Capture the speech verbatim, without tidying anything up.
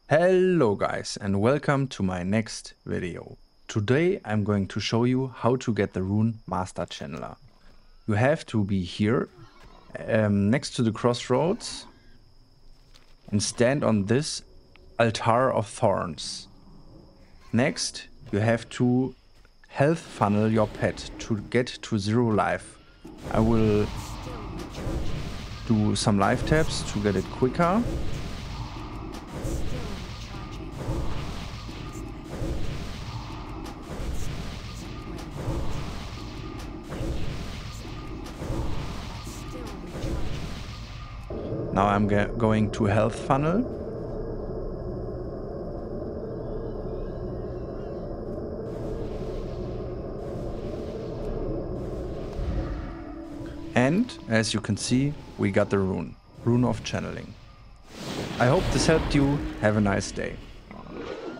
Hello guys and welcome to my next video. Today I'm going to show you how to get the Rune Master Channeler. You have to be here um, next to the crossroads and stand on this altar of thorns. Next you have to health funnel your pet to get to zero life. I will do some life taps to get it quicker. Now I'm going to health funnel. And as you can see, we got the rune, Rune of Channeling. I hope this helped you. Have a nice day.